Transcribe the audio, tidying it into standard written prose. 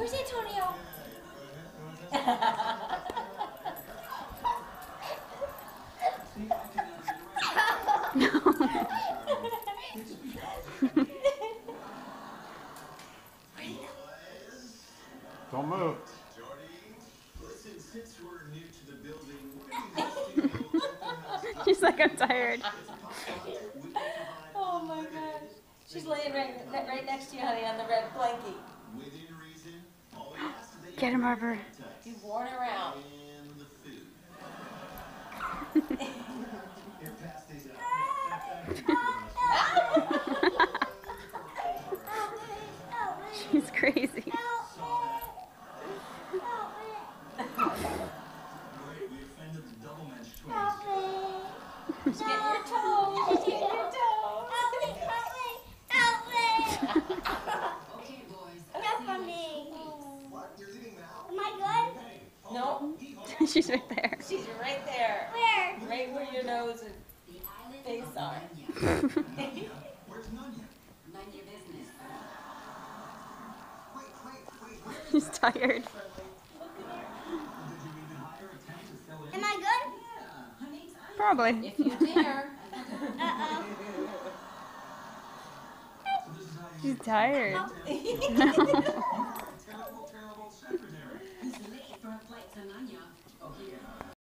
Where's Antonio? Don't move. She's like, I'm tired. Oh my gosh. She's laying right next to you, honey, on the red blankie. Get him, Harper. You've worn her out. She's crazy. She's getting your toes. She's getting your toes. Okay, boys. Enough for me. What? You're leaving now? Am I good? No, She's right there. she's right there. Where? Right where your nose and The island face of are. Nanya. Where's Nunya? Mind your business. Wait. She's tired. Did you even hire a tent to fill in? Am I good? Yeah, honey. Probably. If you dare. Uh-oh. So this is how you She's tired. terrible secretary. He's late for a flight to Nanya. Okay.